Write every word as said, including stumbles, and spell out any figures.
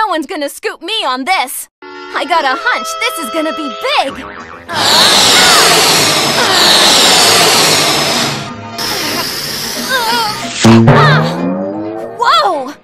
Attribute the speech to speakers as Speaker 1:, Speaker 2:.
Speaker 1: No one's gonna scoop me on this! I got a hunch this is gonna be big! Ah! Whoa!